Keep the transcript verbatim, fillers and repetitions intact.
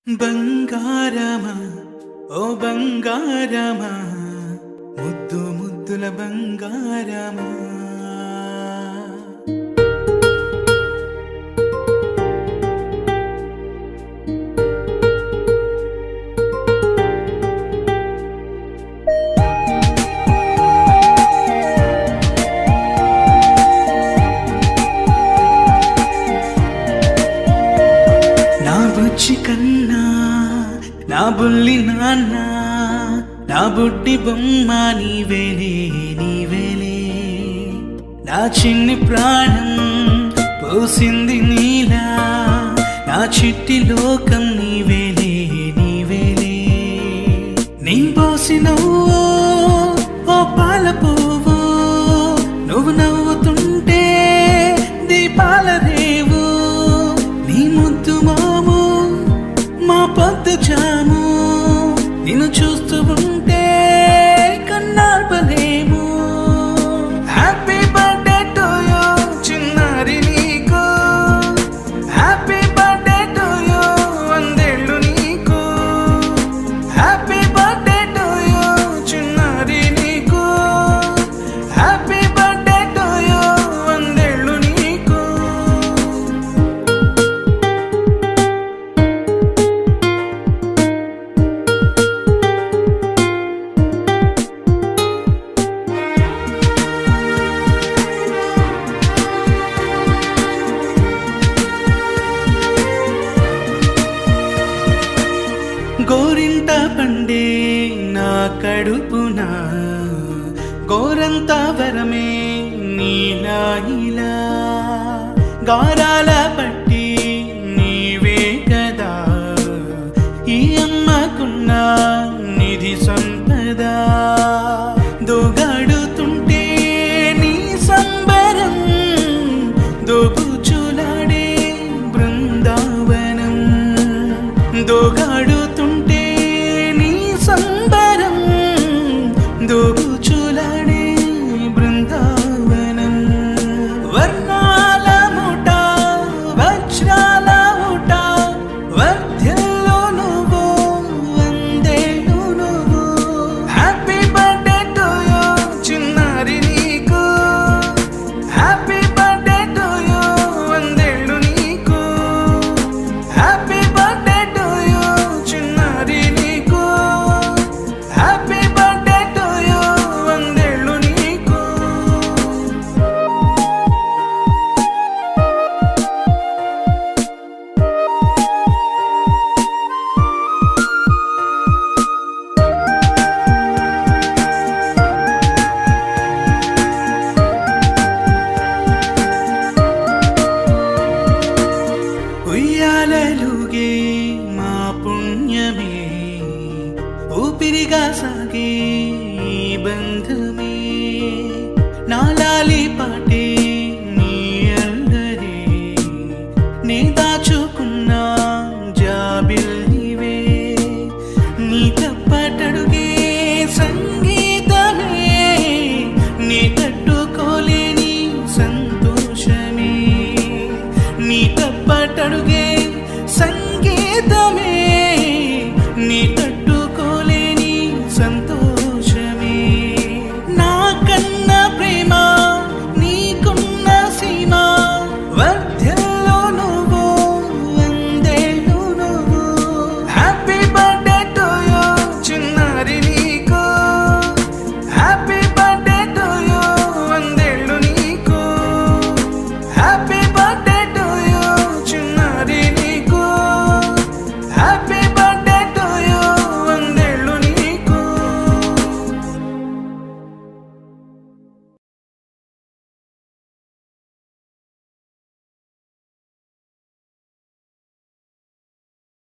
బంగారమా ఓ బంగారమా ముద్దు ముద్దుల బంగారమా నా బుచ్చి కన్నా నా బుల్లి నాన్న నా బుడ్డి బొమ్మ నీవేలే నీవేలే నా చిన్ని ప్రాణం పోసింది నీలా నా చిట్టి లోకం నీవేలే నీవేలే నీ పోసినవో ఓ పాల పువ్వు నువ్వు నవ్వుతుంటే దీపాల రేవు నీ ముద్దు మాము మా పొద్దు జాము నిన్ను చూస్తూ ఉంటే కన్నార్పలేము. హ్యాపీ బర్త్డే టు యూ చిన్నారి నీకు, హ్యాపీ బర్త్డే టు యూ వందేళ్ళు నీకు, హ్యాపీ బర్త్డే టు యూ చిన్నారి నీకు, హ్యాపీ బర్త్డే టు యూ వందేళ్ళు నీకు. గోరింట పండే నా కడుపున గోరంత వరమే నీలా ఇలా గారాల పట్టి నీవే కదా ఈ అమ్మకున్న నిధి సంపద దోగాడుతుంటే నీ సంబరం దోబుచులాడే బృందావనం దోగాడుతుంటే నీ సంబరం దోబుచులాడే బృందావనం వర్ణాల ముఠ వజ్రాల ముఠ వర్ధ్యల్లో నువ్వు వందేళ్ళు నువ్వు. హ్యాపీ బర్త్డే టు యూ చిన్నారి నీకు, హ్యాపీ బర్త్డే టు యూ వందేళ్ళు నీకు, హ్యాపీ బర్త్డే టు యూ చిన్నారి నీకు, హ్యాపీ బర్త్డే టు యూ వందేళ్ళు నీకు. ఉయ్యాలలుగే మా పుణ్యమే ఊపిరిగా సాగే ఈ బంధమే నాలాలి పాటే